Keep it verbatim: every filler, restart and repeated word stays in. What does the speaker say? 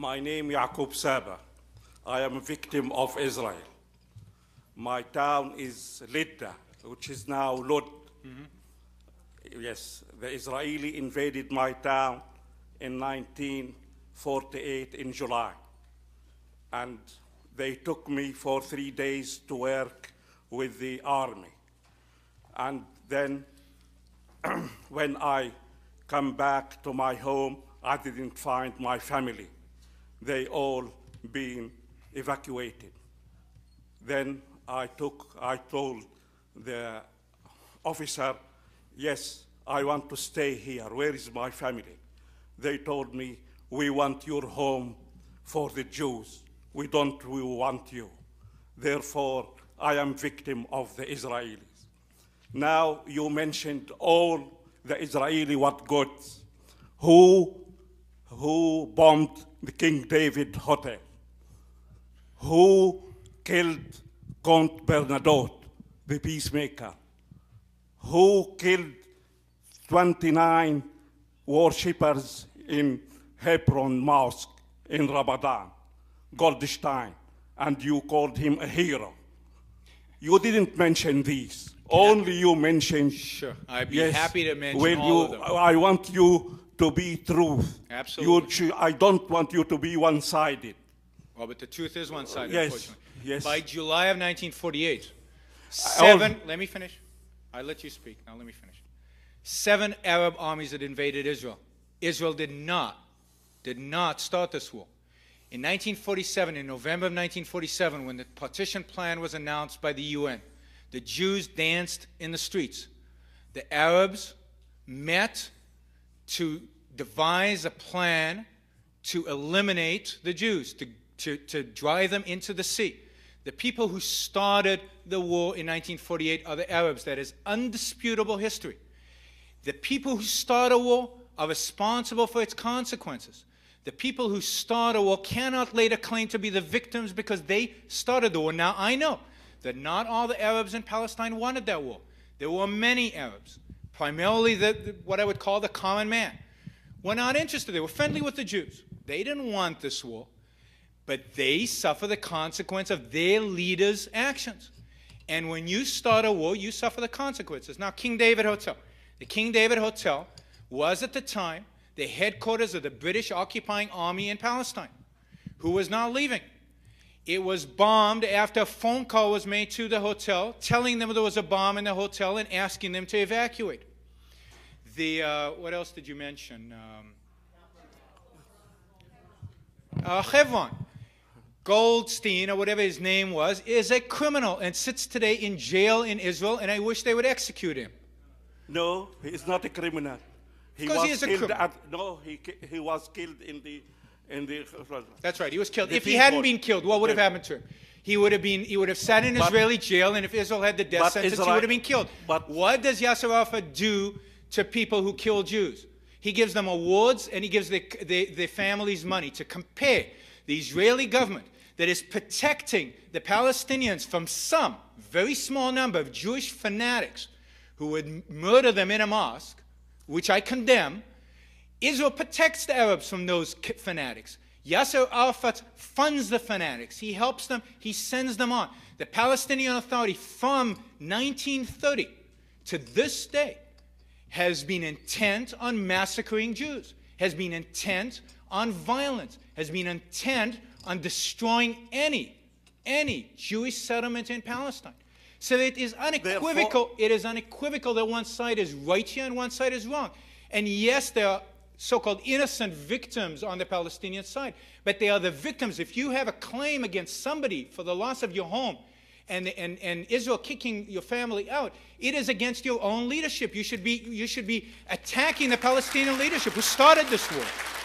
My name Yaqub Saba. I am a victim of Israel. My town is Lidda, which is now Lod. Mm-hmm. Yes, the Israeli invaded my town in nineteen forty-eight in July. And they took me for three days to work with the army. And then when I come back to my home, I didn't find my family. They all been evacuated. Then I took, I told the officer, yes, I want to stay here. Where is my family? They told me, we want your home for the Jews. We don't we want you. Therefore, I am victim of the Israelis. Now, you mentioned all the Israeli what goods. Who, who bombed the King David Hotel? Who killed Count Bernadotte, the peacemaker? Who killed twenty-nine worshippers in Hebron Mosque in Ramadan? Goldstein, and you called him a hero. You didn't mention these. Only you mentioned. Sure, I'd be yes, happy to mention well, all you, of them. I want you to be truth. Absolutely. You, I don't want you to be one-sided. Well, but the truth is one-sided, yes, unfortunately. Yes. By July of nineteen forty-eight, seven, let me finish. I let you speak, now let me finish. Seven Arab armies had invaded Israel. Israel did not, did not start this war. In nineteen forty-seven, in November of nineteen forty-seven, when the partition plan was announced by the U N, the Jews danced in the streets. The Arabs met to devise a plan to eliminate the Jews, to, to, to drive them into the sea. The people who started the war in nineteen forty-eight are the Arabs. That is undisputable history. The people who start a war are responsible for its consequences. The people who start a war cannot later claim to be the victims because they started the war. Now, I know that not all the Arabs in Palestine wanted that war. There were many Arabs, primarily the, the, what I would call the common man, were not interested. They were friendly with the Jews. They didn't want this war, but they suffer the consequence of their leaders' actions. And when you start a war, you suffer the consequences. Now, King David Hotel. The King David Hotel was at the time the headquarters of the British occupying army in Palestine, who was now leaving. It was bombed after a phone call was made to the hotel, telling them there was a bomb in the hotel and asking them to evacuate. The, uh, what else did you mention? Um, uh, Hebron. Goldstein, or whatever his name was, is a criminal and sits today in jail in Israel, and I wish they would execute him. No, he is not a criminal. He Because was he is a killed criminal. at, no, he, he was killed in the, in the. That's right. He was killed. The If he people. hadn't been killed, what would have Yeah. happened to him? He would have been. He would have sat in But- Israeli jail, and if Israel had the death but sentence, he Israel- would have been killed. but- What does Yasser Arafat do to people who kill Jews? He gives them awards, and he gives the, the, the families money to compare the Israeli government that is protecting the Palestinians from some very small number of Jewish fanatics who would murder them in a mosque, which I condemn. Israel protects the Arabs from those fanatics. Yasser Arafat funds the fanatics. He helps them. He sends them on. The Palestinian Authority from nineteen thirty to this day has been intent on massacring Jews, has been intent on violence, has been intent on destroying any, any Jewish settlement in Palestine. So it is unequivocal, Therefore, it is unequivocal that one side is right here and one side is wrong. And yes, there are so-called innocent victims on the Palestinian side, but they are the victims. If you have a claim against somebody for the loss of your home and, and, and Israel kicking your family out, it is against your own leadership. You should be, you should be attacking the Palestinian leadership who started this war.